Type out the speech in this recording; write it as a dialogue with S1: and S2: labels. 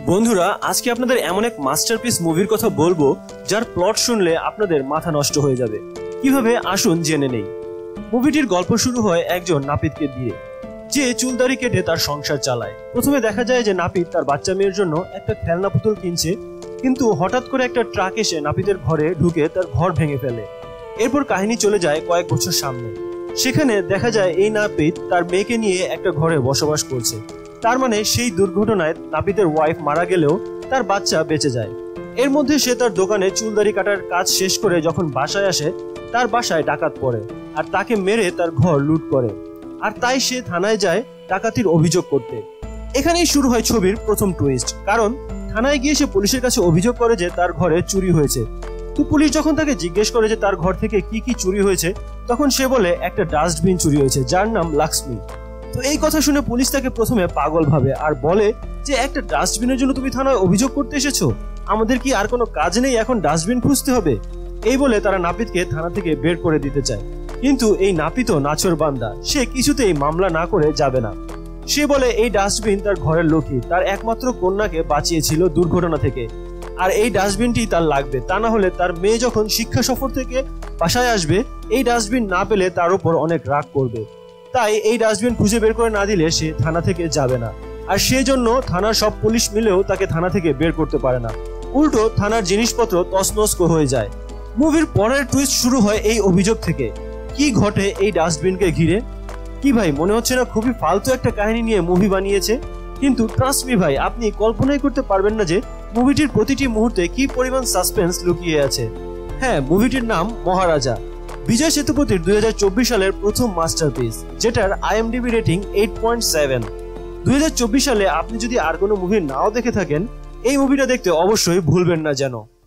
S1: বন্ধুরা, আজকে আপনাদের এমন এক মাস্টারপিস মুভির কথা বলবো যার প্লট শুনলে আপনাদের মাথা নষ্ট হয়ে যাবে। কিভাবে আসুন জেনে নেই। মুভিটির গল্প শুরু হয় একজন নাপিতকে দিয়ে, যে চুলদাড়ি কেটে তার সংসার চালায়। প্রথমে দেখা যায় যে নাপিত তার বাচ্চা মেয়ের জন্য একটা খেলনা পুতুল কিনছে, কিন্তু হঠাৎ করে একটা ট্রাক এসে নাপিতের ঘরে ঢুকে তার ঘর ভেঙে ফেলে। এরপর কাহিনী চলে যায় কয়েক বছর সামনে। সেখানে দেখা যায় এই নাপিত তার মেয়েকে নিয়ে একটা ঘরে বসবাস করছে। তার মানে সেই দুর্ঘটনায় নাপিতের ওয়াইফ মারা গেলেও তার বাচ্চা বেঁচে যায়। এর মধ্যে সে তার দোকানে চুলদাড়ি কাটার কাজ শেষ করে যখন বাসায় আসে, তার বাসায় ডাকাত পড়ে আর তাকে মেরে তার ঘর লুট করে। আর তাই সে থানায় যায় ডাকাতির অভিযোগ করতে। এখানেই শুরু হয় ছবির প্রথম টুইস্ট, কারণ থানায় গিয়ে সে পুলিশের কাছে অভিযোগ করে যে তার ঘরে চুরি হয়েছে। তো পুলিশ যখন তাকে জিজ্ঞেস করে যে তার ঘর থেকে কি কি চুরি হয়েছে, তখন সে বলে একটা ডাস্টবিন চুরি হয়েছে যার নাম লাক্সমি। তো এই কথা শুনে পুলিশ তাকে প্রথমে পাগল ভাবে আর বলে যে একটা ডাস্টবিনের জন্য তুমি থানায় অভিযোগ করতে এসেছো? আমাদের কি আর কোনো কাজ নেই, এখন ডাস্টবিন খুঁজতে হবে? এই বলে তারা নাপিতকে থানা থেকে বের করে দিতে চায়। কিন্তু এই নাপিতও নাছোড়বান্দা, সে কিছুতেই মামলা না করে যাবে না। সে বলে এই ডাস্টবিন তার ঘরের লক্ষ্মী, তার একমাত্র কন্যাকে বাঁচিয়েছিল দুর্ঘটনা থেকে, আর এই ডাস্টবিনটি তার লাগবে। তা না হলে তার মেয়ে যখন শিক্ষা সফর থেকে বাসায় আসবে, এই ডাস্টবিন না পেলে তার উপর অনেক রাগ করবে। তাই এই ডাস্টবিন খুঁজে বের করে না দিলে সে থানা থেকে যাবে না। আর সেই জন্য থানার সব পুলিশ মিলেও তাকে থানা থেকে বের করতে পারে না। উল্টো থানার জিনিসপত্র তছনছ হয়ে যায়। মুভির পরের টুইস্ট শুরু হয় এই অভিযোগ থেকে। কি ঘটে এই ডাস্টবিনকে ঘিরে? কি ভাই, মনে হচ্ছে না খুবই ফালতু একটা কাহিনী নিয়ে মুভি বানিয়েছে? কিন্তু ট্রাস্ট মি ভাই, আপনি কল্পনাই করতে পারবেন না যে মুভিটির প্রতিটি মুহূর্তে কি পরিমাণ সাসপেন্স লুকিয়ে আছে। হ্যাঁ, মুভিটির নাম মহারাজা। বিজয় সেতুপতির 2024 সালের প্রথম মাস্টারপিস, যেটার IMDb রেটিং 8.7। 2024 সালে আপনি যদি আর কোনো মুভি নাও দেখে থাকেন, এই মুভিটা দেখতে অবশ্যই ভুলবেন না যেন।